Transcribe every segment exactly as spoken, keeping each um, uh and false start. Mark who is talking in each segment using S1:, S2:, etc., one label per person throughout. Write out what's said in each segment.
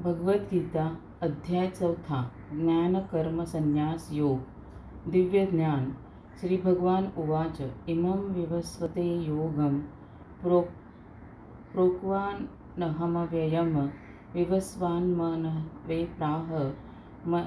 S1: भगवद्गीता अध्याय चौथा ज्ञान कर्म संन्यास योग दिव्य ज्ञान श्री भगवान उवाच इमं विवस्वते योगं प्रो प्रोक्वानहमव्ययं विवस्वान्मनवे प्राह म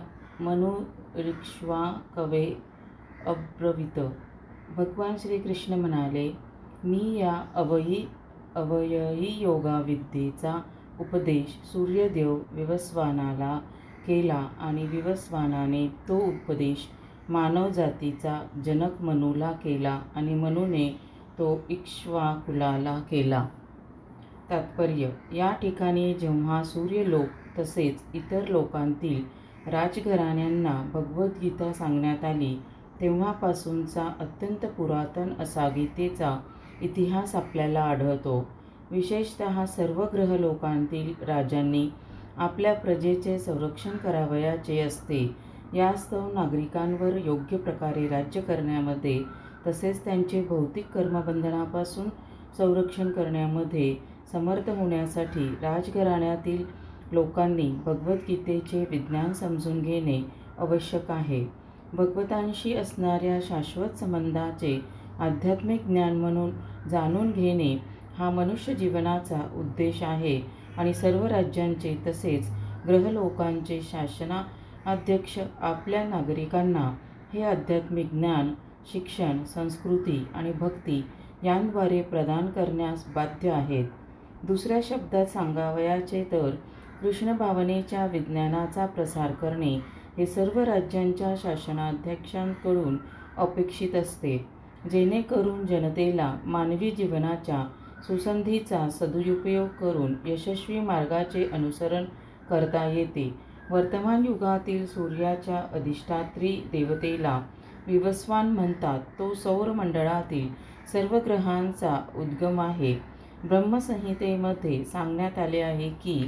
S1: मनुरिक्ष्वाकवे अब्रवीत। भगवान श्री कृष्ण म्हणाले, मी या अवयी अवयवी योगा विद्येचा उपदेश सूर्यदेव विवस्वानाला केला आणि विवस्वानाने तो उपदेश मानव जातीचा जनक मनूला केला आणि मनूने तो इक्ष्वाकुलाला केला। तात्पर्य: या ठिकाणी जेव्हा सूर्यलोक तसेच इतर लोकांतील राजघराण्यांना भगवद्गीता सांगण्यात आली तेव्हापासूनचा अत्यंत पुरातन असा गीतेचा इतिहास आपल्याला आढळतो। विशेषतः सर्व ग्रहलोकांतील राजांनी आपल्या प्रजेचे संरक्षण करावयाचे असते। यास्तव नागरिकांवर योग्य प्रकारे राज्य करण्यामध्ये तसेच त्यांचे भौतिक कर्मबंधनापासून संरक्षण करण्यामध्ये समर्थ होण्यासाठी राजघराण्यातील लोकांनी भगवद्गीतेचे विज्ञान समजून घेणे आवश्यक आहे। भगवंतांशी असणाऱ्या शाश्वत संबंधाचे आध्यात्मिक ज्ञान म्हणून जाणून घेणे हा मनुष्य जीवनाचा उद्देश आहे आणि सर्व राज्यांचे तसेच ग्रहलोकांचे शासनाध्यक्ष आपल्या नागरिकांना हे आध्यात्मिक ज्ञान, शिक्षण, संस्कृती आणि भक्ती यांद्वारे प्रदान करण्यास बाध्य आहेत। दुसऱ्या शब्दात सांगावयाचे तर कृष्ण भावनेच्या विज्ञानाचा प्रसार करणे हे सर्व राज्यांच्या शासनाध्यक्षांकडून अपेक्षित असते, जेणेकरून जनतेला मानवी जीवनाच्या सुसंधीचा सदुपयोग करून यशस्वी मार्गाचे अनुसरण करता येते। वर्तमान युगातील सूर्याच्या अधिष्ठात्री देवतेला विवस्वान म्हणतात। तो सौरमंडळातील सर्व ग्रहांचा उद्गम आहे। ब्रह्मसंहितेमध्ये सांगण्यात आले आहे की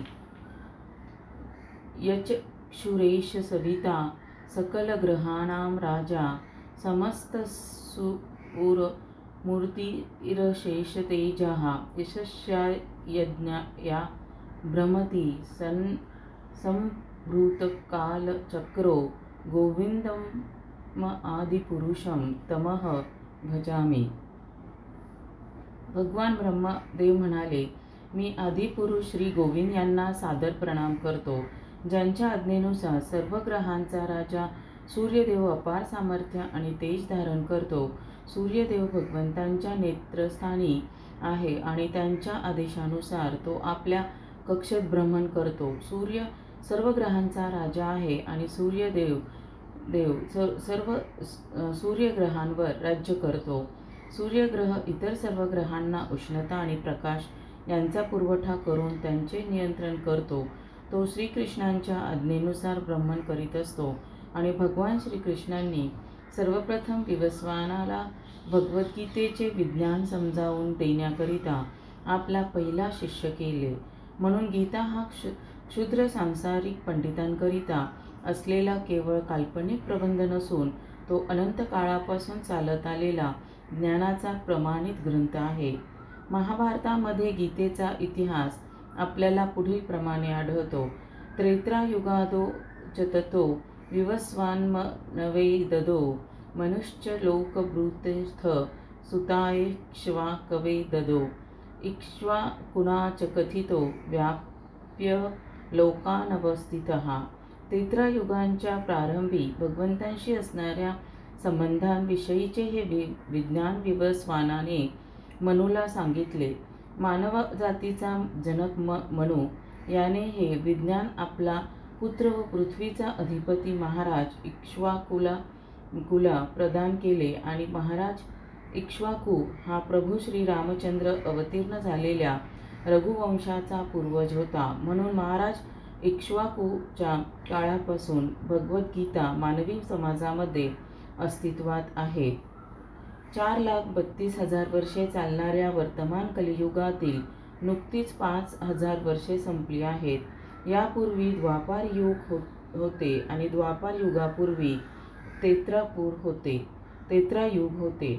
S1: यचक्षुरेश सविता सकल ग्रहाणां राजा समस्त सूर मूर्तिरशेषतेजः यशस्या भ्रमति सन् संभृतकालचक्रो गोविंदमादिपुरुषं तमह भजामि। भगवान ब्रह्मदेव म्हणाले, मी आदिपुरुष श्री गोविंद यांना सादर प्रणाम करतो, ज्यांच्या आज्ञेनुसार सर्व ग्रहांचा राजा सूर्यदेव अपार सामर्थ्य आणि तेज धारण करतो। सूर्यदेव भगवंतांच्या नेत्रस्थानी आहे आणि त्यांच्या आदेशानुसार तो आपल्या कक्षेत भ्रमण करतो। सूर्य सर्व ग्रहांचा राजा आहे आणि सूर्यदेव देव सर्व सूर्यग्रहांवर राज्य करतो। सूर्यग्रह इतर सर्व ग्रहांना उष्णता आणि प्रकाश यांचा पुरवठा करून त्यांचे नियंत्रण करतो। तो श्रीकृष्णांच्या आज्ञेनुसार भ्रमण करीत असतो आणि भगवान श्रीकृष्णांनी सर्वप्रथम विवस्वानाला भगवद्गीतेचे विज्ञान समजावून देण्याकरिता आपला पहिला शिष्य केले। म्हणून गीता हा क्षुद्र सांसारिक पंडितांकरिता असलेला केवळ काल्पनिक प्रबंध नसून तो अनंत काळापासून चालत आलेला ज्ञानाचा प्रमाणित ग्रंथ आहे। महाभारतामध्ये गीतेचा इतिहास आपल्याला पुढील प्रमाणे आढळतो। त्रेतायुगादो च ततो विवस्वान्मनवे ददो मनुश्च लोकभृतेऽथ सुतायैक्ष्वाकवे ददो इक्ष्वाकुना च कथितो व्याप्य लोकानवस्थितः। त्रेतायुगांच्या प्रारंभी भगवंतांशी असणाऱ्या संबंधांविषयीचे हे वि विज्ञान विवस्वानाने मनूला सांगितले। मानव जातीचा जनक म मनू याने हे विज्ञान आपला पुत्र व पृथ्वीचा अधिपती महाराज इक्ष्वाकुला कुला प्रदान केले आणि महाराज इक्ष्वाकू हा प्रभू श्री रामचंद्र अवतीर्ण झालेल्या रघुवंशाचा पूर्वज होता। म्हणून महाराज इक्ष्वाकूच्या काळापासून भगवद्गीता मानवी समाजामध्ये अस्तित्वात आहे। चार लाख बत्तीस हजार वर्षे चालणाऱ्या वर्तमान कलियुगातील नुकतीच पाच हजार वर्षे संपली आहेत। यापूर्वी द्वापार युग हो होते आणि द्वापार युगापूर्वी त्रेतापूर होते त्रेतायुग होते।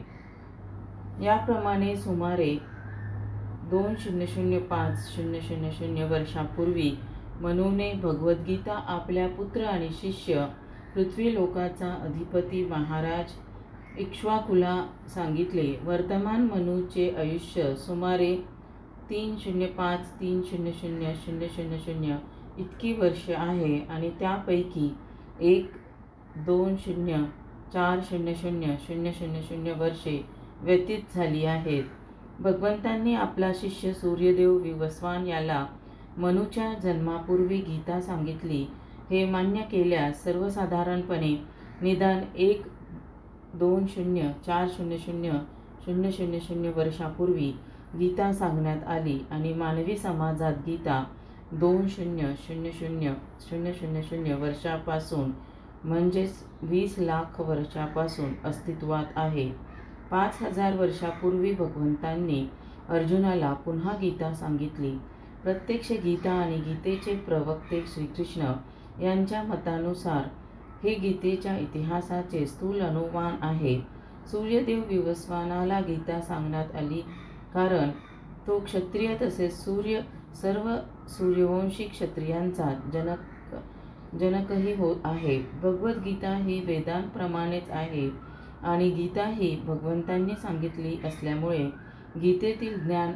S1: याप्रमाणे सुमारे दोन शून्य शून्य पाच शून्य शून्य शून्य वर्षापूर्वी मनूने भगवद्गीता आपल्या पुत्र आणि शिष्य पृथ्वी लोकाचा अधिपती महाराज इक्ष्वाकुला सांगितले. वर्तमान मनूचे आयुष्य सुमारे तीन शून्य पाच तीन शून्य शून्य शून्य शून्य शून्य इतकी वर्षे आहे आणि त्यापैकी एक दोन शून्य चार शून्य शून्य शून्य शून्य शून्य वर्षे व्यतीत झाली आहेत. भगवंतांनी आपला शिष्य सूर्यदेव विवस्वान याला मनूच्या जन्मापूर्वी गीता सांगितली हे मान्य केल्यास सर्वसाधारणपणे निदान एक दोन शून्य चार शून्य शून्य शून्य शून्य शून्य वर्षापूर्वी गीता सांगण्यात आली आणि मानवी समाजात गीता दोन शून्य शून्य शून्य शून्य शून्य शून्य वर्षापासून म्हणजेच वीस लाख वर्षापासून अस्तित्वात आहे. पाच हजार वर्षापूर्वी भगवंतांनी अर्जुनाला पुन्हा गीता सांगितली. प्रत्यक्ष गीता आणि गीतेचे प्रवक्ते श्रीकृष्ण यांच्या मतानुसार हे गीतेच्या इतिहासाचे स्थूल अनुमान आहे. सूर्यदेव विवस्वानाला गीता सांगण्यात आली कारण तो क्षत्रिय तसेच सूर्य सर्व सूर्यवंशी क्षत्रियांचा जनक जनकही हो आहे. भगवद्गीता ही वेदांप्रमाणेच आहे आणि गीता ही भगवंतांनी सांगितली असल्यामुळे गीतेतील ज्ञान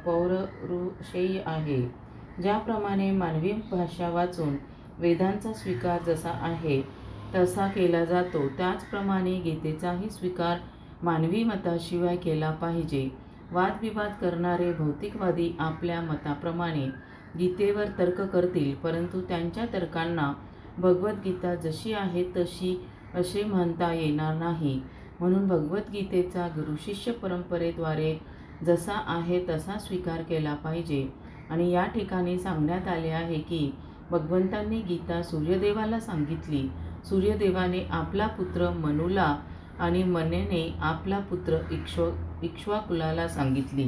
S1: अपौरुषेय आहे. ज्याप्रमाणे मानवी भाषा वाचून वेदांचा स्वीकार जसा आहे तसा केला जातो त्याचप्रमाणे गीतेचाही स्वीकार मानवी मताशिवाय केला पाहिजे. वादविवाद करणारे भौतिकवादी आपल्या मताप्रमाणे गीतेवर तर्क करतील परंतु त्यांच्या तर्कांना भगवद्गीता जशी आहे तशी असे म्हणता येणार नाही. म्हणून भगवद्गीतेचा गुरुशिष्य परंपरेद्वारे जसा आहे तसा स्वीकार केला पाहिजे. आणि या ठिकाणी सांगण्यात आले आहे की भगवंतांनी गीता सूर्यदेवाला सांगितली. सूर्यदेवाने आपला पुत्र मनूला आणि मनेने आपला पुत्र इक्ष्व इक्ष्वाकुलाला सांगितली.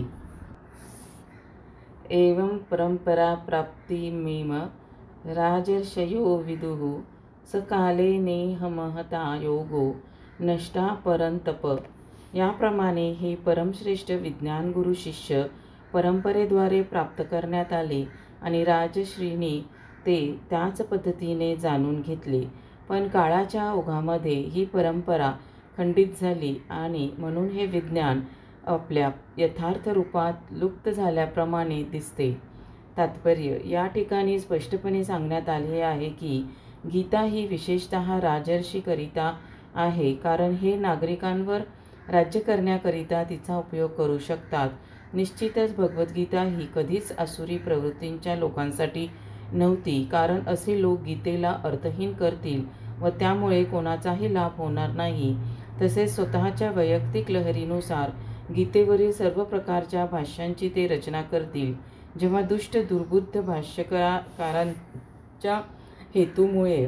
S1: एवं परंपरा प्राप्तिमेव राजर्षयो विदुः सकाले नेह महता योगो नष्टा परंतप. याप्रमाणे हे परमश्रेष्ठ विज्ञान गुरु शिष्य परंपरेद्वारे प्राप्त करण्यात आले आणि राजश्रींनी ते त्याच पद्धतीने जाणून घेतले. पण काळाच्या ओघामध्ये ही परंपरा खंडित झाली आणि म्हणून हे विज्ञान आपल्या यथार्थ रूपात लुप्त झाल्याप्रमाणे दिसते. तात्पर्य या ठिकाणी स्पष्टपणे सांगण्यात आले आहे की गीता ही विशेषतः राजर्षीकरिता आहे कारण हे नागरिकांवर राज्य करण्याकरिता तिचा उपयोग करू शकतात. निश्चितच भगवद्गीता ही कधीच आसुरी प्रवृत्तींच्या लोकांसाठी नव्हती कारण असे लोक गीतेला अर्थहीन करतील व त्यामुळे कोणाचाही लाभ होणार नाही. तसेच स्वतःच्या वैयक्तिक लहरीनुसार गीतेवरील सर्व प्रकारच्या भाष्यांची ते रचना करतील. जेव्हा दुष्ट दुर्बुद्ध भाष्यकारांच्या हेतूमुळे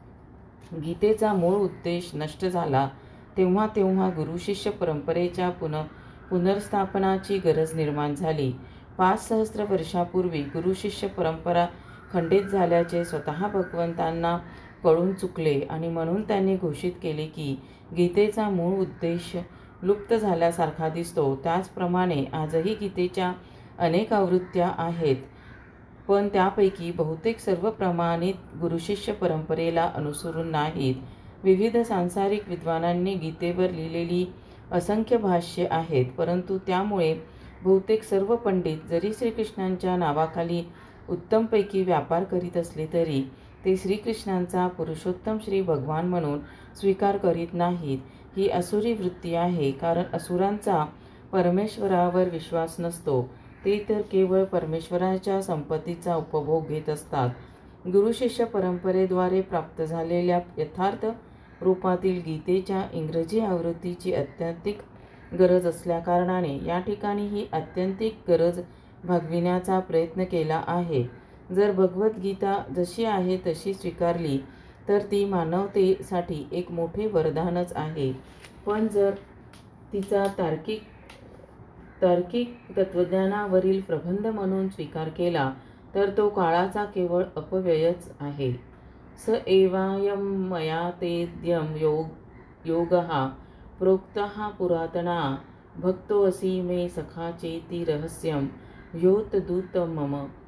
S1: गीतेचा मूळ उद्देश नष्ट झाला तेव्हा तेव्हा गुरुशिष्य परंपरेच्या पुन पुनर्स्थापनाची गरज निर्माण झाली. पाच सहस्त्र वर्षापूर्वी गुरुशिष्य परंपरा खंडित झाल्याचे स्वतः भगवंतांना कळून चुकले आणि म्हणून त्यांनी घोषित केले की गीतेचा मूळ उद्देश लुप्त झाल्यासारखा दिसतो. त्याचप्रमाणे आजही गीतेच्या अनेक आवृत्त्या आहेत पण त्यापैकी बहुतेक सर्व प्रमाणित गुरुशिष्य परंपरेला अनुसरून नाहीत. विविध सांसारिक विद्वानांनी गीतेवर लिहिलेली असंख्य भाष्ये आहेत परंतु त्यामुळे बहुतेक सर्व पंडित जरी श्रीकृष्णांच्या नावाखाली उत्तमपैकी व्यापार करीत असले तरी ते श्रीकृष्णांचा पुरुषोत्तम श्री भगवान म्हणून स्वीकार करीत नाहीत. ही आसुरी वृत्ती आहे कारण असुरांचा परमेश्वरावर विश्वास नसतो. ते तर केवळ परमेश्वराच्या संपत्तीचा उपभोग घेत असतात. गुरुशिष्य परंपरेद्वारे प्राप्त झालेल्या यथार्थ रूपातील गीतेच्या इंग्रजी आवृत्तीची अत्यंतिक गरज असल्याकारणाने या ठिकाणी ही अत्यंतिक गरज भागविण्याचा प्रयत्न केला आहे. जर भगवद्गीता जशी आहे तशी स्वीकारली तर ती मानवतेसाठी एक मोठे वरदानच आहे. पण जर तिचा तार्किक तार्किक तत्त्वज्ञानावरील प्रबंध म्हणून स्वीकार केला तर तो काळाचा केवळ अपव्ययच आहे. स एवायं मया तेद्यं योग योगः प्रोक्तः पुरातना भक्तोऽसि मे सखा चेति रहस्यं योतदूतं मम.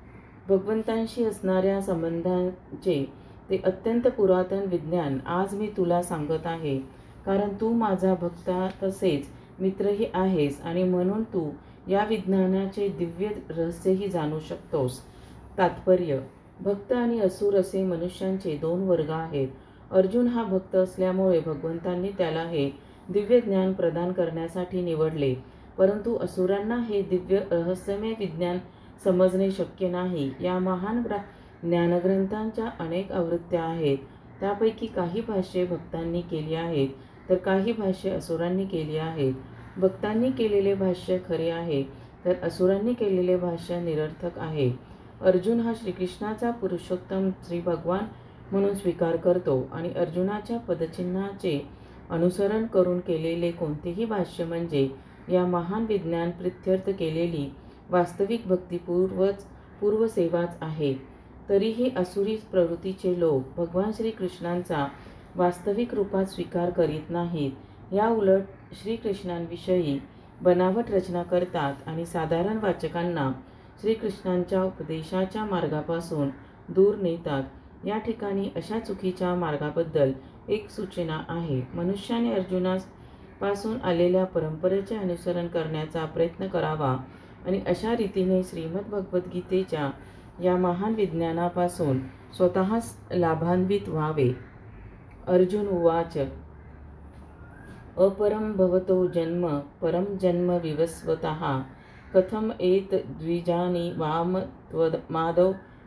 S1: भगवंतांशी असणाऱ्या संबंधांचे ते अत्यंत पुरातन विज्ञान आज मी तुला सांगत आहे, कारण तू माझा भक्त तसेच मित्रही आहेस आणि म्हणून तू या विज्ञानाचे दिव्य रहस्यही जाणू शकतोस. तात्पर्य: भक्त आणि असुर असे मनुष्यांचे दोन वर्ग आहेत. अर्जुन हा भक्त असल्यामुळे भगवंतांनी त्याला हे दिव्य ज्ञान प्रदान करण्यासाठी निवडले, परंतु असुरांना हे दिव्य रहस्यमय विज्ञान समजणे शक्य नाही. या महान ग्रा ज्ञानग्रंथांच्या अनेक आवृत्त्या आहेत. त्यापैकी काही भाष्ये भक्तांनी केली आहेत, तर काही भाष्ये असुरांनी केली आहेत. भक्तांनी केलेले भाष्य खरे आहे, तर असुरांनी केलेले भाष्य निरर्थक आहे. अर्जुन हा श्रीकृष्णाचा पुरुषोत्तम श्री भगवान म्हणून स्वीकार करतो आणि अर्जुनाच्या पदचिन्हाचे अनुसरण करून केलेले कोणतेही भाष्य म्हणजे या महान विज्ञान प्रित्यर्थ केलेली वास्तविक भक्तिपूर्वच पूर्वसेवाच आहे. तरीही असुरी प्रवृत्तीचे लोक भगवान श्रीकृष्णांचा वास्तविक रूपात स्वीकार करीत नाहीत. या उलट श्रीकृष्णांविषयी बनावट रचना करतात आणि साधारण वाचकांना श्रीकृष्णांच्या उपदेशाच्या मार्गापासून दूर नेतात. या ठिकाणी अशा चुकीच्या मार्गाबद्दल एक सूचना आहे. मनुष्याने अर्जुनापासून आलेल्या परंपरेचे अनुसरण करण्याचा प्रयत्न करावा आणि अशा रीतीने श्रीमद्भगवद्गीतेच्या या महान विज्ञानापासून स्वतःच लाभान्वित व्हावे. अर्जुन उवाच: अपरं भवतो जन्म परं जन्म विवस्वतः कथम एत द्विजानि वाम त्वमादौ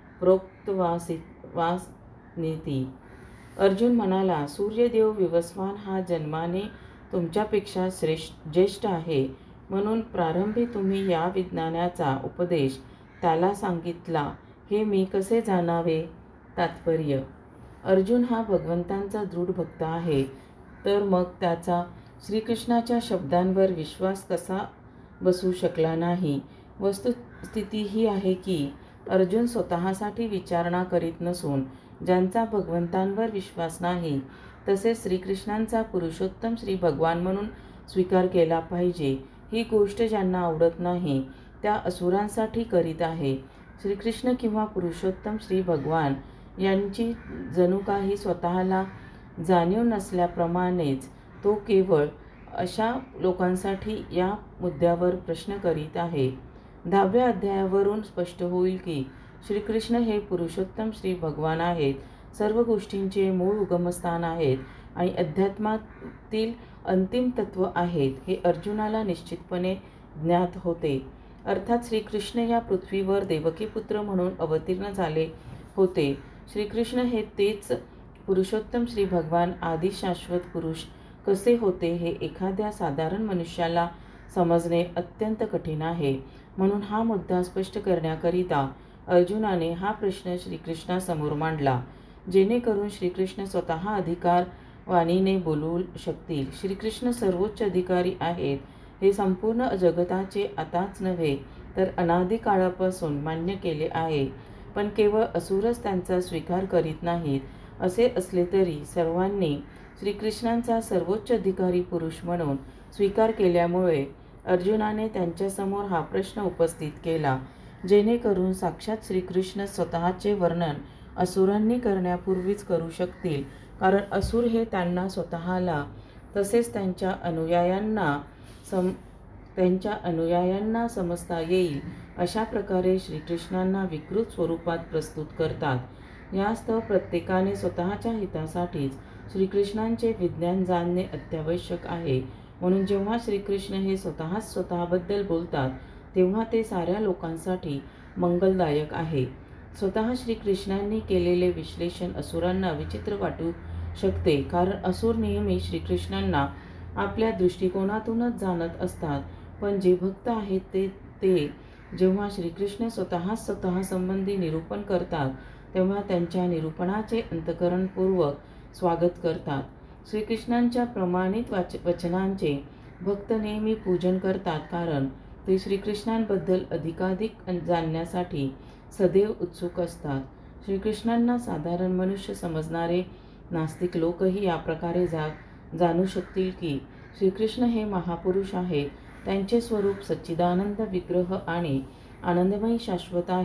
S1: प्रोक्तवासिति. अर्जुन म्हणाला, सूर्यदेव विवस्वान हा जन्माने तुमच्यापेक्षा श्रेष्ठ ज्येष्ठ आहे, म्हणून प्रारंभी तुम्ही या विज्ञानाचा उपदेश त्याला सांगितला, हे मी कसे जाणावे. तात्पर्य: अर्जुन हा भगवंतांचा दृढ भक्त आहे, तर मग त्याचा श्रीकृष्णाच्या शब्दांवर विश्वास कसा बसू शकला नाही. वस्तुस्थिती ही आहे की अर्जुन स्वतःसाठी विचारणा करीत नसून ज्यांचा भगवंतांवर विश्वास नाही, तसेच श्रीकृष्णांचा पुरुषोत्तम श्री भगवान म्हणून स्वीकार केला पाहिजे, ही गोष्ट ज्यांना आवडत नाही त्या असुरांसाठी करीत आहे. श्रीकृष्ण किंवा पुरुषोत्तम श्री भगवान यांची जणू काही स्वतःला जाणीव नसल्याप्रमाणेच तो केवळ अशा लोकांसाठी या मुद्द्यावर प्रश्न करीत आहे. दहाव्या अध्यायावरून स्पष्ट होईल की श्रीकृष्ण हे पुरुषोत्तम श्री भगवान आहेत, सर्व गोष्टींचे मूळ उगमस्थान आहेत आणि अध्यात्मातील अंतिम तत्व आहेत, हे अर्जुनाला निश्चितपणे ज्ञात होते. अर्थात श्रीकृष्ण या पृथ्वीवर देवकीपुत्र म्हणून अवतीर्ण झाले होते. श्रीकृष्ण हे तेच पुरुषोत्तम श्री भगवान आदी शाश्वत पुरुष कसे होते हे एखाद्या साधारण मनुष्याला समजणे अत्यंत कठीण आहे. म्हणून हा मुद्दा स्पष्ट करण्याकरिता अर्जुनाने हा प्रश्न श्रीकृष्णासमोर मांडला, जेणेकरून श्रीकृष्ण स्वतः अधिकार वाणीने बोलू शकतील. श्रीकृष्ण सर्वोच्च अधिकारी आहेत हे संपूर्ण जगताचे आताच नव्हे तर अनादी काळापासून मान्य केले आहे, पण केवळ असुरच त्यांचा स्वीकार करीत नाहीत. असे असले तरी सर्वांनी श्रीकृष्णांचा सर्वोच्च अधिकारी पुरुष म्हणून स्वीकार केल्यामुळे अर्जुनाने त्यांच्यासमोर हा प्रश्न उपस्थित केला, जेणेकरून साक्षात श्रीकृष्ण स्वतःचे वर्णन असुरांनी करण्यापूर्वीच करू शकतील, कारण असुर हे त्यांना स्वतःला तसेच त्यांच्या अनुयायांना सम त्यांच्या अनुयायांना समजता येईल अशा प्रकारे श्रीकृष्णांना विकृत स्वरूपात प्रस्तुत करतात. यास्तव प्रत्येकाने स्वतःच्या हितासाठीच श्रीकृष्णांचे विज्ञान जाणणे अत्यावश्यक आहे. म्हणून जेव्हा श्रीकृष्ण हे स्वतःच स्वतःबद्दल बोलतात, तेव्हा ते साऱ्या लोकांसाठी मंगलदायक आहे. स्वतः श्रीकृष्णांनी केलेले विश्लेषण असुरांना विचित्र वाटू शकते, कारण असुर नेहमी श्रीकृष्णांना आपल्या दृष्टिकोनातूनच जाणत असतात. पण जे भक्त आहेत ते ते जेव्हा श्रीकृष्ण स्वतःच स्वतः संबंधी निरूपण करतात, तेव्हा त्यांच्या निरूपणाचे अंतःकरणपूर्वक स्वागत करतात. श्रीकृष्णांच्या प्रमाणित वाच वचनांचे भक्त नेहमी पूजन करतात, कारण ते श्रीकृष्णांबद्दल अधिकाधिक जाणण्यासाठी सदैव उत्सुक असतात. श्रीकृष्णांना साधारण मनुष्य समजणारे नास्तिक लोकही या प्रकारे जा जाणू शकतील की श्रीकृष्ण हे महापुरुष आहेत. त्यांचे स्वरूप सच्चिदानंद विग्रह आणि आनंदमयी शाश्वत आहे.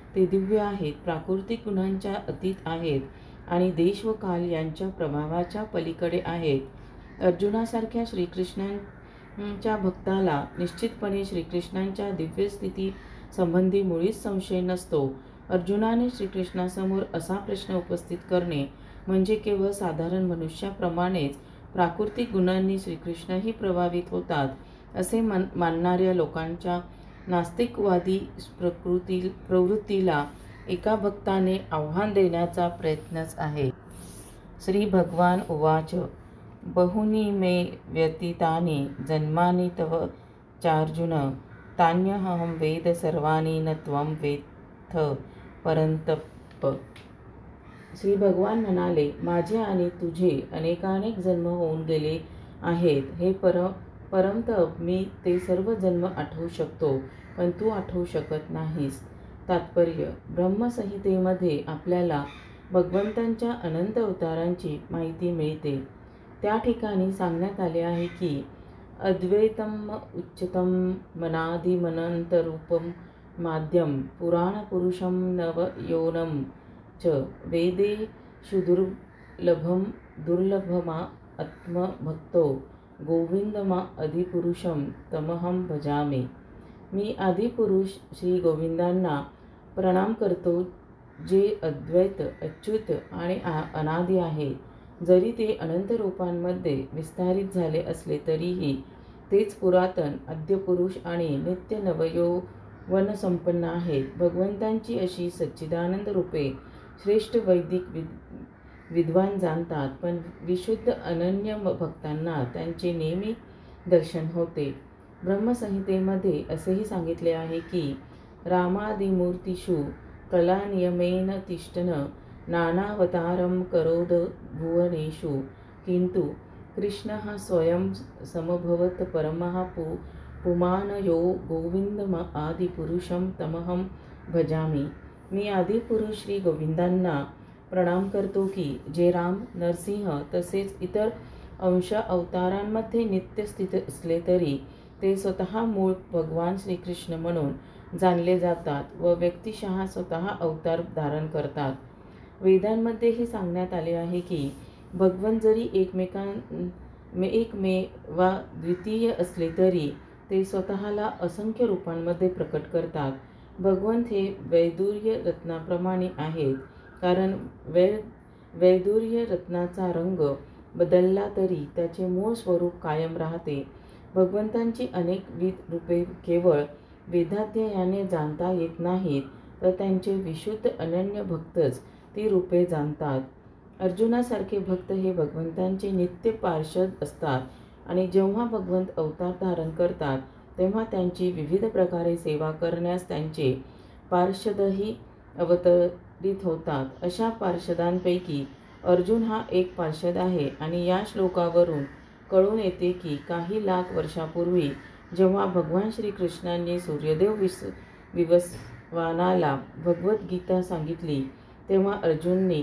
S1: ते दिव्य आहेत, प्राकृतिक गुणांच्या अतीत आहेत आणि देश व काल यांच्या प्रभावाच्या पलीकडे आहेत. अर्जुनासारख्या श्रीकृष्णांच्या भक्ताला निश्चितपणे श्रीकृष्णांच्या दिव्य स्थिती संबंधी मुळीच संशय नसतो. अर्जुनाने श्रीकृष्णासमोर असा प्रश्न उपस्थित करणे म्हणजे केवळ साधारण मनुष्याप्रमाणेच प्राकृतिक गुणांनी श्रीकृष्णही प्रभावित होतात असे मान मानणाऱ्या लोकांच्या नास्तिकवादी प्रकृती प्रवृत्तीला एका भक्ताने आव्हान देण्याचा प्रयत्नच आहे. श्री भगवान उवाच बहूनि मे व्यतीतानि जन्मानि तव चार्जुन तान्यहं वेद सर्वाणि न त्वं वेत्थ परन्तप. श्री भगवान म्हणाले, माझे आणि तुझे अनेकानेक जन्म होऊन गेले आहेत. हे पर परमतप, मी ते सर्व जन्म आठवू शकतो, पण तू आठवू शकत नाहीस. तात्पर्य: ब्रह्मसंहितेमध्ये आपल्याला भगवंतांच्या अनंत अवतारांची माहिती मिळते. त्या ठिकाणी सांगण्यात आले आहे की अद्वैतम उच्चतम मनादिमनंतरूपम माध्यम पुराणपुरुषं नवयोनं च वेदेषु दुर्लभम दुर्लभमा आत्मभक्तो गोविंदमा आदिपुरुषं तमहं भजामि. मी आदिपुरुष श्री गोविंदांना प्रणाम करतो, जे अद्वैत, अच्युत आणि अनादि आहेत. जरी ते अनंत रूपांमध्ये विस्तारित झाले असले तरीही तेच पुरातन, आद्यपुरुष आणि नित्य नवयौवनसंपन्न आहेत. भगवंतांची अशी सच्चिदानंद रूपे श्रेष्ठ वैदिक विद विद्वान जाणतात, पण विशुद्ध अनन्य भक्तांना त्यांचे नेहमी दर्शन होते. ब्रह्मसंहितेमध्ये असेही सांगितले आहे की रामादिमूर्तिषु कलानियमेन तिष्ठन् नानावतारं करोद भुवनेषु किंतु कृष्णः स्वयं समभवत् परमः पु पुमान् यो गोविंदम आदिपुरुषं तमहं भजामि. मी आदिपुरुष श्री गोविंदांना प्रणाम करतो की जे राम, नरसिंह तसेच इतर अंश अवतारांमध्ये नित्य स्थित असले तरी ते स्वतः मूळ भगवान श्रीकृष्ण म्हणून जाणले जातात व व्यक्तिशः स्वतः अवतार धारण करतात. वेदांमध्येही सांगण्यात आले आहे की भगवंत जरी एकमेकां एकमेव वा द्वितीय असले तरी ते स्वतःला असंख्य रूपांमध्ये प्रकट करतात. भगवंत हे वैदुर्य रत्नाप्रमाणे आहेत, कारण वै वैदुर्य रत्नाचा रंग बदलला तरी त्याचे मूळ स्वरूप कायम राहते. भगवंतांची अनेकविध रूपे केवळ वेदाध्ययनाने जाणता येत नाहीत, तर त्यांचे विशुद्ध अनन्य भक्तच ती रूपे जाणतात. अर्जुनासारखे भक्त हे भगवंतांचे नित्य पार्षद असतात आणि जेव्हा भगवंत अवतार धारण करतात तेव्हा त्यांची विविध प्रकारे सेवा करण्यास त्यांचे पार्षदही अवतरित होतात. अशा पार्षदांपैकी अर्जुन हा एक पार्षद आहे आणि या श्लोकावरून कळून येते की काही लाख वर्षापूर्वी जेव्हा भगवान श्रीकृष्णांनी सूर्यदेव विस विवस्वानाला भगवद्गीता सांगितली तेव्हा अर्जुनने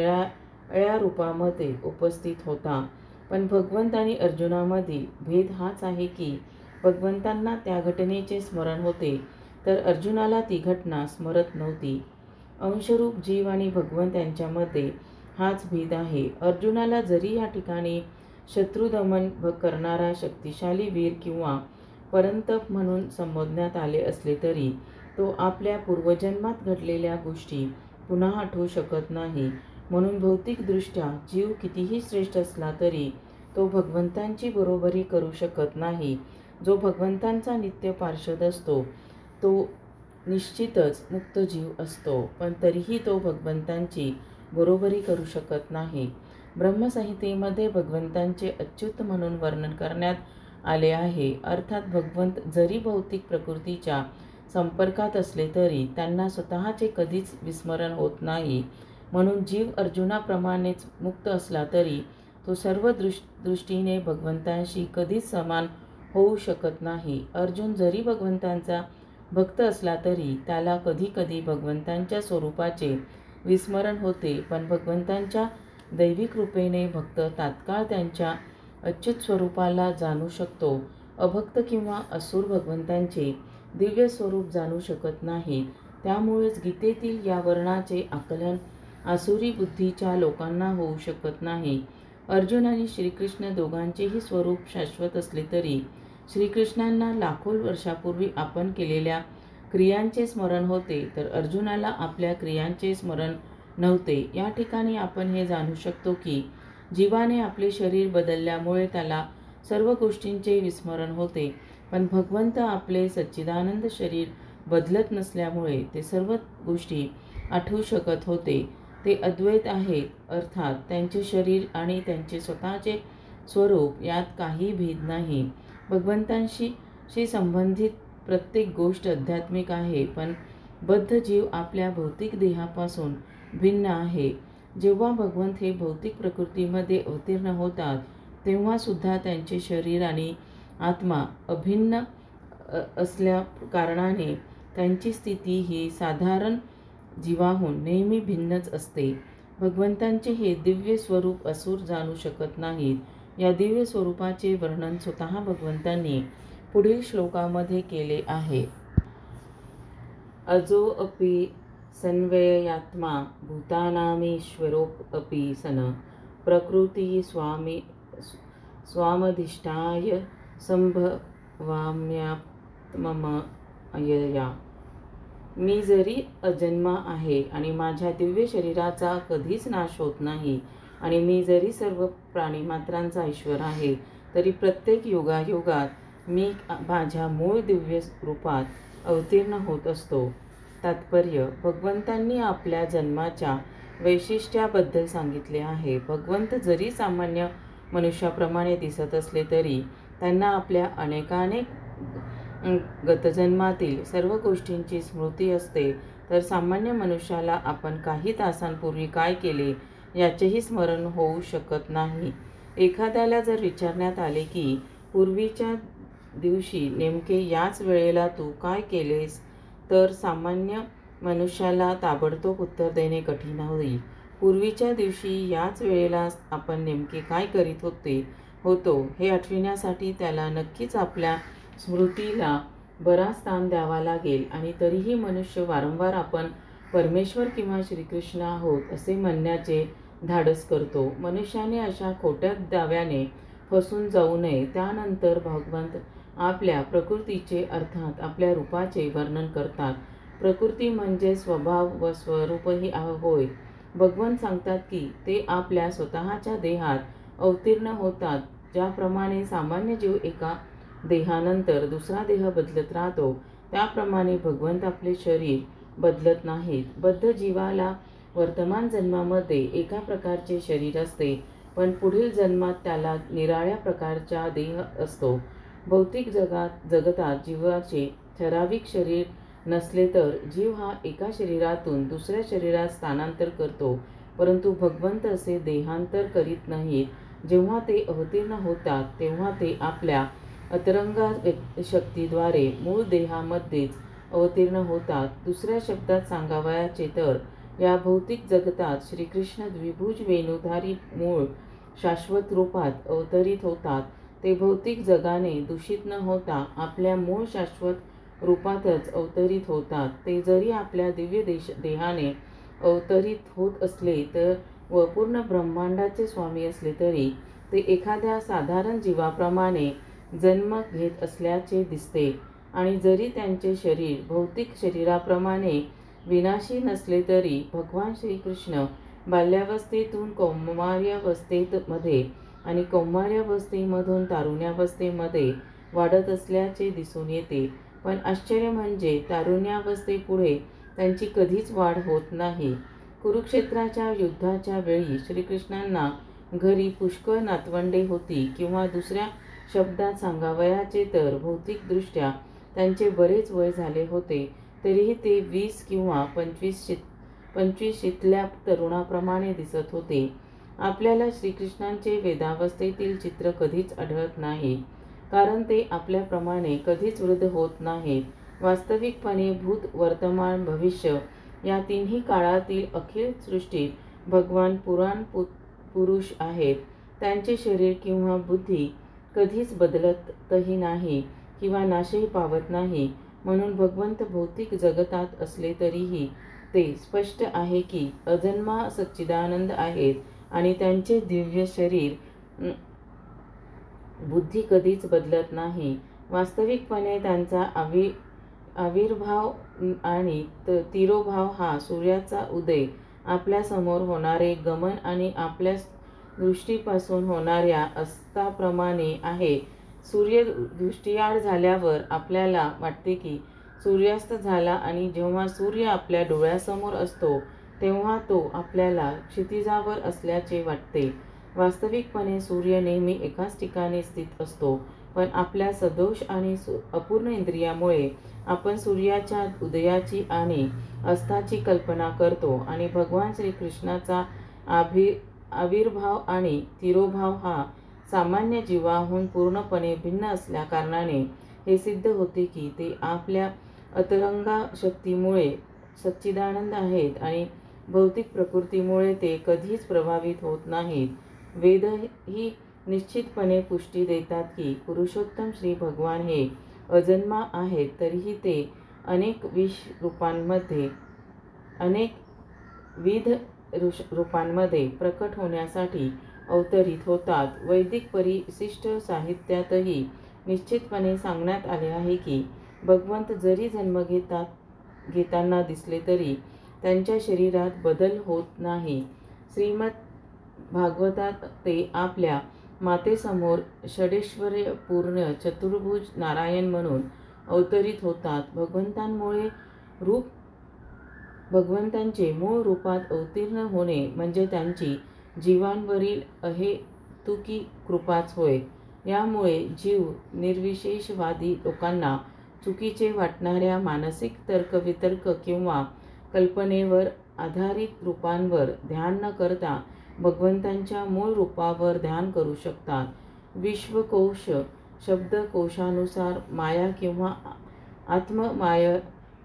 S1: निळ्या रूपामध्ये उपस्थित होता. पण भगवंत आणि अर्जुनामध्ये भेद हाच आहे की भगवंतांना त्या घटनेचे स्मरण होते तर अर्जुनाला ती घटना स्मरत नव्हती. अंशरूप जीव आणि भगवंत यांच्यामध्ये हाच भेद आहे. अर्जुनाला जरी या ठिकाणी शत्रुदमन करणारा शक्तिशाली वीर किंवा परंतप म्हणून संबोधण्यात आले असले तरी तो आपल्या पूर्वजन्मात घडलेल्या गोष्टी पुन्हा आठवू शकत नाही. म्हणून भौतिकदृष्ट्या जीव कितीही श्रेष्ठ असला तरी तो भगवंतांची बरोबरी करू शकत नाही. जो भगवंतांचा नित्य पार्षद असतो तो निश्चितच मुक्त जीव असतो, पण तरीही तो भगवंतांची बरोबरी करू शकत नाही. ब्रह्मसंहितेमध्ये भगवंतांचे अच्युत म्हणून वर्णन करण्यात आले आहे. अर्थात भगवंत जरी भौतिक प्रकृतीच्या संपर्कात असले तरी त्यांना स्वतःचे कधीच विस्मरण होत नाही. म्हणून जीव अर्जुनाप्रमाणेच मुक्त असला तरी तो सर्व दृष् दृष्टीने भगवंतांशी कधीच समान होऊ शकत नाही. अर्जुन जरी भगवंतांचा भक्त असला तरी त्याला कधीकधी भगवंतांच्या स्वरूपाचे विस्मरण होते, पण भगवंतांच्या दैविक कृपेने भक्त तात्काळ त्यांच्या अच्युत स्वरूपाला जाणू शकतो. अभक्त किंवा असुर भगवंतांचे दिव्य स्वरूप जाणू शकत नाहीत. त्यामुळेच गीतेतील या वर्णाचे आकलन आसुरी बुद्धीच्या लोकांना होऊ शकत नाही. अर्जुन आणि श्रीकृष्ण दोघांचेही स्वरूप शाश्वत असले तरी श्रीकृष्णांना लाखो वर्षापूर्वी आपण केलेल्या क्रियांचे स्मरण होते, तर अर्जुनाला आपल्या क्रियांचे स्मरण नव्हते. या ठिकाणी आपण हे जाणू शकतो की जीवाने आपले शरीर बदलल्यामुळे त्याला सर्व गोष्टींचे विस्मरण होते, पण भगवंत आपले सच्चिदानंद शरीर बदलत नसल्यामुळे ते सर्व गोष्टी आठवू शकत होते. ते अद्वैत आहेत, अर्थात त्यांचे शरीर आणि त्यांचे स्वतःचे स्वरूप यात काही भेद नाही. भगवंतांशी शी संबंधित प्रत्येक गोष्ट आध्यात्मिक आहे, पण बद्ध जीव आपल्या भौतिक देहापासून भिन्न आहे. जेव्हा भगवंत हे भौतिक प्रकृतीमध्ये अवतीर्ण होतात तेव्हा सुद्धा त्यांचे शरीर आणि आत्मा अभिन्न असल्या कारणाने त्यांची स्थिती ही साधारण जीवाहून नेहमी भिन्नच असते. भगवंतांचे हे दिव्य स्वरूप असुर जाणू शकत नाहीत. या दिव्य स्वरूपाचे वर्णन स्वतः भगवंतांनी पुढील श्लोकामध्ये केले आहे. अजो अपि सन्वयात्मा भूतानामीश्वरोऽपि सन प्रकृती स्वामी स्वामधिष्ठाय संभवाम्यात्ममयया. मी जरी अजन्मा आहे आणि माझ्या दिव्य शरीराचा कधीच नाश होत नाही, आणि मी जरी सर्व प्राणीमात्रांचा ईश्वर आहे, तरी प्रत्येक योगायोगात मी माझ्या मूळ दिव्य रूपात अवतीर्ण होत असतो. तात्पर्य: भगवंतांनी आपल्या जन्माच्या वैशिष्ट्याबद्दल सांगितले आहे. भगवंत जरी सामान्य मनुष्याप्रमाणे दिसत असले तरी त्यांना आपल्या अनेकानेक गतजन्मातील सर्व गोष्टींची स्मृती असते, तर सामान्य मनुष्याला आपण काही तासांपूर्वी काय केले याचेही स्मरण होऊ शकत नाही. एखाद्याला जर विचारण्यात आले की पूर्वीच्या दिवशी नेमके याच वेळेला तू काय केलेस, तर सामान्य मनुष्याला ताबडतोब उत्तर देणे कठीण होईल. पूर्वीच्या दिवशी याच वेळेला आपण नेमके काय करीत होते होतो हे आठविण्यासाठी त्याला नक्कीच आपल्या स्मृतीला बराच ताण द्यावा लागेल. आणि तरीही मनुष्य वारंवार आपण परमेश्वर किंवा श्रीकृष्ण आहोत असे म्हणण्याचे धाडस करतो. मनुष्याने अशा खोट्या दाव्याने फसून जाऊ नये. त्यानंतर भगवंत आपल्या प्रकृतीचे अर्थात आपल्या रूपाचे वर्णन करतात. प्रकृती म्हणजे स्वभाव व स्वरूपही होय. भगवंत सांगतात की ते आपल्या स्वतःच्या देहात अवतीर्ण होतात. ज्याप्रमाणे सामान्य जीव एका देहानंतर दुसरा देह बदलत राहतो, त्याप्रमाणे भगवंत आपले शरीर बदलत नाहीत. बद्ध जीवाला वर्तमान जन्मामध्ये एका प्रकारचे शरीर असते, पण पुढील जन्मात त्याला निराळ्या प्रकारचा देह असतो. भौतिक जगात जगतात जीवाचे ठराविक शरीर नसले तर जीव हा एका शरीरातून दुसऱ्या शरीरात स्थानांतर करतो, परंतु भगवंत असे देहांतर करीत नाहीत. जेव्हा ते अवतीर्ण होतात तेव्हा ते आपल्या अंतरंगा शक्तीद्वारे मूळ देहामध्येच अवतीर्ण होतात. दुसऱ्या शब्दात सांगावयाचे तर या भौतिक जगतात श्रीकृष्ण द्विभुज वेणुधारी मूळ शाश्वत रूपात अवतरित होतात. ते भौतिक जगाने दूषित न होता आपल्या मूळ शाश्वत रूपातच अवतरित होतात. ते जरी आपल्या दिव्य देश देहाने अवतरित होत असले तर व पूर्ण ब्रह्मांडाचे स्वामी असले तरी ते एखाद्या साधारण जीवाप्रमाणे जन्म घेत असल्याचे दिसते. आणि जरी त्यांचे शरीर भौतिक शरीराप्रमाणे विनाशी नसले तरी भगवान श्रीकृष्ण बाल्यावस्थेतून कौमार्यावस्थेत मध्ये आणि कौमार्यावस्थेमधून तारुण्यावस्थेमध्ये वाढत असल्याचे दिसून येते. पण आश्चर्य म्हणजे तारुण्यावस्थेपुढे त्यांची कधीच वाढ होत नाही. कुरुक्षेत्राच्या युद्धाच्या वेळी श्रीकृष्णांना घरी पुष्कळ नातवंडे होती, किंवा दुसऱ्या शब्दात सांगावयाचे तर भौतिकदृष्ट्या त्यांचे बरेच वय झाले होते, तरीही ते वीस किंवा पंचवीस पंचवीशीतल्या तरुणाप्रमाणे दिसत होते. आपल्याला श्रीकृष्णांचे वेदावस्थेतील चित्र कधीच आढळत नाही, कारण ते आपल्याप्रमाणे कधीच वृद्ध होत नाहीत. वास्तविकपणे भूत, वर्तमान, भविष्य या तिन्ही काळातील अखिल सृष्टीत भगवान पुराण पुरुष आहेत. त्यांचे शरीर किंवा बुद्धी कधीच बदलतही नाही किंवा नाशही पावत नाही. म्हणून भगवंत भौतिक जगतात असले तरीही ते स्पष्ट आहे की अजन्मा सच्चिदानंद आहेत आणि त्यांचे दिव्य शरीर बुद्धी कधीच बदलत नाही. वास्तविकपणे त्यांचा आवि आविर्भाव आणि तिरोभाव हा सूर्याचा उदय, आपल्यासमोर होणारे गमन आणि आपल्या दृष्टीपासून होणाऱ्या अस्ताप्रमाणे आहे. सूर्य दृष्टीआड झाल्यावर आपल्याला वाटते की सूर्यास्त झाला आणि जेव्हा सूर्य आपल्या डोळ्यासमोर असतो तेव्हा तो आपल्याला क्षितिजावर असल्याचे वाटते. वास्तविकपणे सूर्य नेहमी एकाच ठिकाणी स्थित असतो, पण आपल्या सदोष आणि अपूर्ण इंद्रियामुळे आपण सूर्याच्या उदयाची आणि अस्ताची कल्पना करतो आणि भगवान श्रीकृष्णाचा आभि आविर्भाव आणि तिरोभाव हा सामान्य जीवाहून पूर्णपणे भिन्न असल्याकारणाने हे सिद्ध होते की ते आपल्या अंतरंगा शक्तीमुळे सच्चिदानंद आहेत आणि भौतिक प्रकृतीमुळे ते कधीच प्रभावित होत नाहीत. वेदही निश्चितपणे पुष्टी देतात की पुरुषोत्तम श्री भगवान हे अजन्मा आहेत, तरीही ते अनेक विश रूपांमध्ये अनेक विध रूपांमध्ये प्रकट होण्यासाठी अवतरित होतात. वैदिक परिशिष्ट साहित्यातही निश्चितपणे सांगण्यात आले आहे की भगवंत जरी जन्म घेतात घेताना दिसले तरी त्यांच्या शरीरात बदल होत नाही. श्रीमद भागवतात ते आपल्या मातेसमोर षडैश्वर्यपूर्ण चतुर्भुज नारायण म्हणून अवतरित होतात. भगवंतांमुळे रूप भगवंतांचे मूळ रूपात अवतीर्ण होणे म्हणजे त्यांची जीवांवरील अहेतुकी कृपाच होय. यामुळे जीव निर्विशेषवादी लोकांना चुकीचे वाटणाऱ्या मानसिक तर्कवितर्क किंवा कल्पनेवर आधारित रूपांवर ध्यान न करता भगवंतांच्या मूळ रूपावर ध्यान करू शकतात. विश्वकोश शब्दकोशानुसार माया किंवा आत्ममाया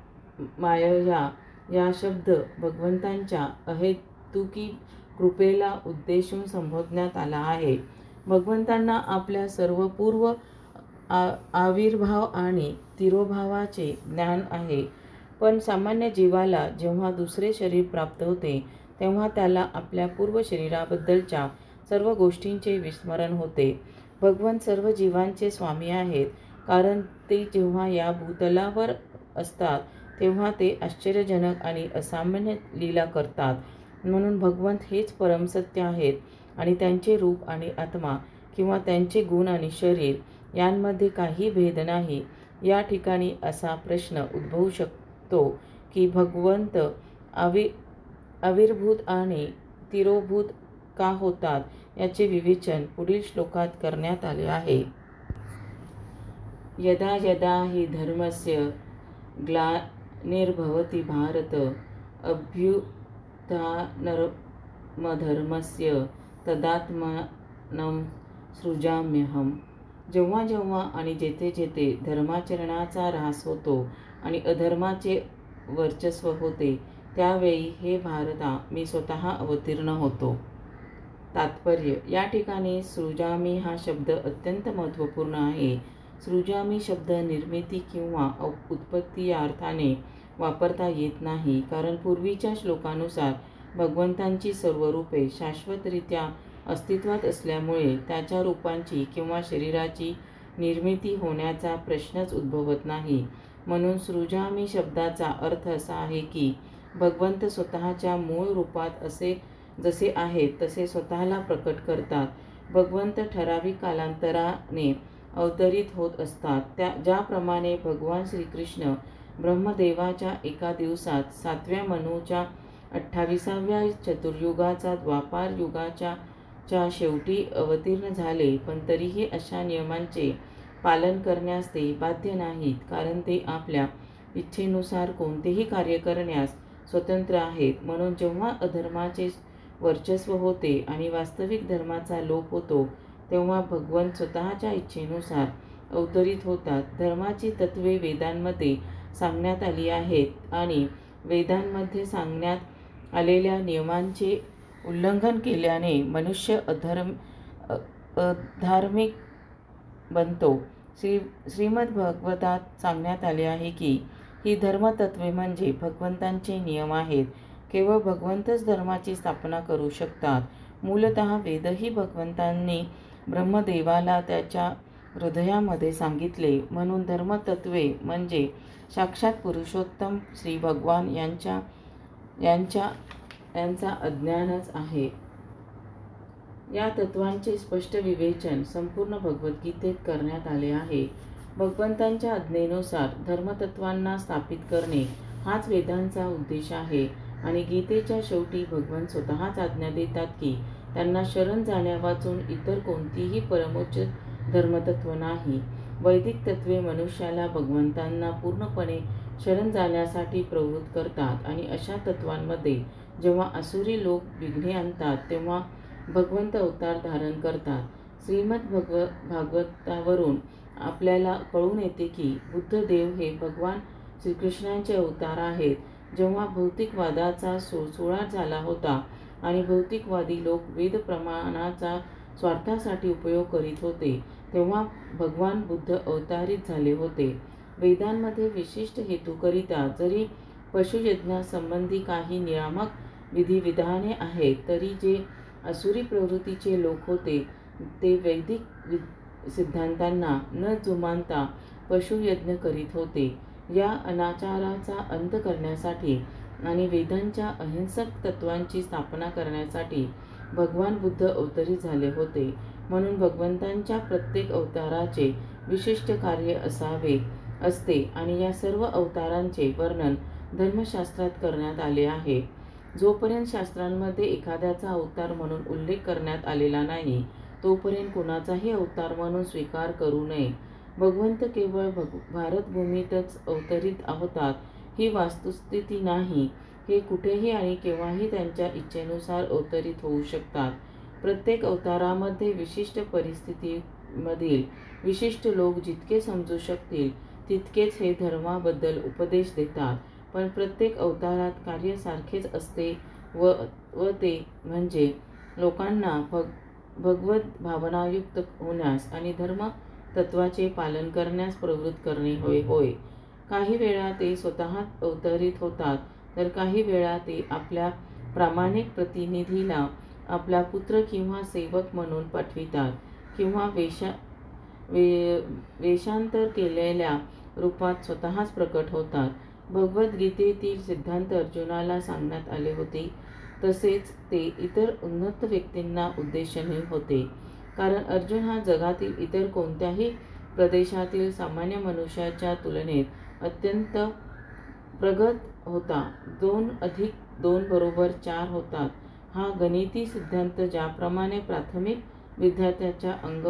S1: मायया या शब्द भगवंतांच्या अहेतुकी कृपेला उद्देशून संबोधण्यात आला आहे. भगवंतांना आपल्या सर्व पूर्व आविर्भाव आणि तिरोभावाचे ज्ञान आहे, पण सामान्य जीवाला जेव्हा दुसरे शरीर प्राप्त होते तेव्हा त्याला आपल्या पूर्व शरीराबद्दलच्या सर्व गोष्टींचे विस्मरण होते. भगवंत सर्व जीवांचे स्वामी आहेत, कारण ते जेव्हा या भूतलावर असतात तेव्हा ते आश्चर्यजनक आणि असामान्य लीला करतात. म्हणून भगवंत हेच परमसत्य आहेत आणि त्यांचे रूप आणि आत्मा किंवा त्यांचे गुण आणि शरीर यांमध्ये काही भेद नाही. या ठिकाणी असा प्रश्न उद्भवू शकतो की भगवंत आवि आविर्भूत आणि तिरोभूत का होतात, याचे विवेचन पुढील श्लोकात करण्यात आले आहे. यदा यदा हि धर्मस्य ग्लानिर्भवति भारत अभ्युत्थानमधर्मस्य तदात्मानं सृजाम्यहम्. जेव्हा जेव्हा आणि जेथे जेथे धर्माचरणाचा ऱ्हास होतो आणि अधर्माचे वर्चस्व होते त्यावेळी हे भारता मी स्वतः अवतीर्ण होतो. तात्पर्य: या ठिकाणी सृजामी हा शब्द अत्यंत महत्त्वपूर्ण आहे. सृजामी शब्द निर्मिती किंवा उत्पत्ती या अर्थाने वापरता येत नाही, कारण पूर्वीच्या श्लोकानुसार भगवंतांची सर्व रूपे शाश्वतरित्या अस्तित्वात असल्यामुळे त्याच्या रूपांची किंवा शरीराची निर्मिती होण्याचा प्रश्नच उद्भवत नाही. म्हणून सृजामी शब्दाचा अर्थ असा आहे की भगवंत स्वतःच्या मूळ रूपात असे जसे आहेत तसे स्वतःला प्रकट करतात. भगवंत ठराविक कालांतराने अवतरित होत असतात. त्या ज्याप्रमाणे भगवान श्रीकृष्ण ब्रह्मदेवाच्या एका दिवसात सातव्या मनूच्या अठ्ठावीसाव्या चतुर्युगाचा द्वापार युगाच्या च्या शेवटी अवतीर्ण झाले, पण तरीही अशा नियमांचे पालन करण्यास ते बाध्य नाहीत, कारण ते आपल्या इच्छेनुसार कोणतेही कार्य करण्यास स्वतंत्र आहेत. म्हणून जेव्हा अधर्माचे वर्चस्व होते आणि वास्तविक धर्माचा लोप होतो तेव्हा भगवंत स्वतःच्या इच्छेनुसार अवतरित होतात. धर्माची तत्त्वे वेदांमध्ये सांगण्यात आली आहेत आणि वेदांमध्ये सांगण्यात आलेल्या नियमांचे उल्लंघन केल्याने मनुष्य अधर्म अधार्मिक बनतो. श्री श्रीमद्भागवतात सांगण्यात आले आहे की ही धर्मतत्वे म्हणजे भगवंतांचे नियम आहेत. केवळ भगवंतच धर्माची स्थापना करू शकतात. मूलतः वेदही भगवंतांनी ब्रह्मदेवाला त्याच्या हृदयामध्ये सांगितले. म्हणून धर्मतत्वे म्हणजे साक्षात पुरुषोत्तम श्री भगवान यांच्या यांच्या यांचा अज्ञानच आहे. या तत्वांचे स्पष्ट विवेचन संपूर्ण भगवद्गीतेत करण्यात आले आहे. भगवंतांच्या आज्ञेनुसार धर्मतत्वांना स्थापित करणे हाच वेदांचा उद्देश आहे. आणि गीतेच्या शेवटी भगवान स्वतःच आज्ञा देतात की त्यांना शरण जाण्यावाचून इतर कोणतीही परमोच्च धर्मतत्व नाही. वैदिक तत्वे मनुष्याला भगवंतांना पूर्णपणे शरण जाण्यासाठी प्रवृत्त करतात आणि अशा तत्वांमध्ये जेव्हा आसुरी लोक विघ्ने आणतात तेव्हा भगवंत अवतार धारण करतात. श्रीमद भगव भागवतावरून आपल्याला कळून येते की बुद्धदेव हे भगवान श्रीकृष्णांचे अवतार आहेत. जेव्हा भौतिकवादाचा सुळसुळाट झाला होता आणि भौतिकवादी लोक वेद प्रमाणाचा स्वार्थासाठी उपयोग करीत होते तेव्हा भगवान बुद्ध अवतारित झाले होते. वेदांमध्ये विशिष्ट हेतूकरिता जरी पशुयज्ञासंबंधी काही नियामक विधिविधाने आहेत तरी जे आसुरी प्रवृत्तीचे लोक होते ते वैदिक सिद्धांतांना न जुमानता पशुयज्ञ करीत होते. या अनाचाराचा अंत करण्यासाठी आणि वेदांच्या अहिंसक तत्वांची स्थापना करण्यासाठी भगवान बुद्ध अवतरित झाले होते. म्हणून भगवंतांच्या प्रत्येक अवताराचे विशिष्ट कार्य असावे असते आणि या सर्व अवतारांचे वर्णन धर्मशास्त्रात करण्यात आले आहे. जोपर्यंत शास्त्रांमध्ये एखाद्याचा अवतार म्हणून उल्लेख करण्यात आलेला नाही तोपर्यंत कुणाचाही अवतार म्हणून स्वीकार करू नये. भगवंत केवळ भग भारतभूमीतच अवतरित होतात ही वास्तुस्थिती नाही. हे कुठेही आणि केव्हाही त्यांच्या इच्छेनुसार अवतरित होऊ शकतात. प्रत्येक अवतारामध्ये विशिष्ट परिस्थितीमधील विशिष्ट लोक जितके समजू शकतील तितकेच हे धर्माबद्दल उपदेश देतात. पण प्रत्येक अवतारात कार्य सारखेच असते व व ते म्हणजे लोकांना भग भगवत भावनायुक्त होण्यास आणि धर्म तत्वाचे पालन करण्यास प्रवृत्त करणे होय होय काही वेळा ते स्वतः अवतरित होतात तर काही वेळा ते आपल्या प्रामाणिक प्रतिनिधीला आपला पुत्र किंवा सेवक म्हणून पाठवितात किंवा वेशा वे वेषांतर केलेल्या रूपात स्वतःच प्रकट होतात. भगवद्गीतेतील सिद्धांत अर्जुनाला सांगण्यात आले होते तसेच ते इतर उन्नत व्यक्तींना उद्देशून होते. कारण अर्जुन हा जगातील इतर कोणत्याही प्रदेशातील सामान्य मनुष्याच्या तुलनेत अत्यंत प्रगत होता. दोन अधिक दोन बरोबर चार होतात हा गणिती सिद्धांत ज्याप्रमाणे प्राथमिक विद्यार्थ्याच्या अंग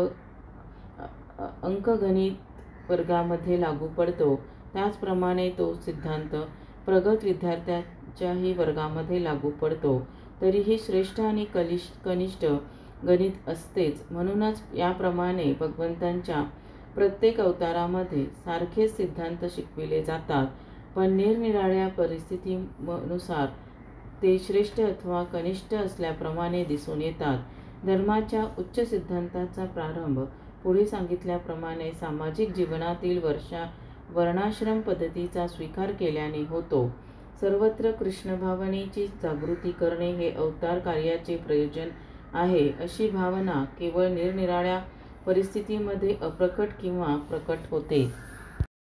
S1: अंकगणित वर्गामध्ये लागू पडतो त्याचप्रमाणे तो सिद्धांत प्रगत विद्यार्थ्याच्याही वर्गामध्ये लागू पडतो. तरीही श्रेष्ठ आणि कनिष्ठ कनिष्ठ गणित असतेच. म्हणूनच याप्रमाणे भगवंतांच्या प्रत्येक अवतारामध्ये सारखेच सिद्धांत शिकविले जातात पण निरनिराळ्या परिस्थितीनुसार ते श्रेष्ठ अथवा कनिष्ठ असल्याप्रमाणे दिसून येतात. धर्माच्या उच्च सिद्धांताचा प्रारंभ पुढे सांगितल्याप्रमाणे सामाजिक जीवनातील वर्षा वर्णाश्रम पद्धतीचा स्वीकार केल्याने होतो. सर्वत्र कृष्ण भावनेची जागृती करणे हे अवतार कार्याचे प्रयोजन आहे. अशी भावना केवळ निरनिराळ्या परिस्थितीमध्ये अप्रकट किंवा प्रकट होते.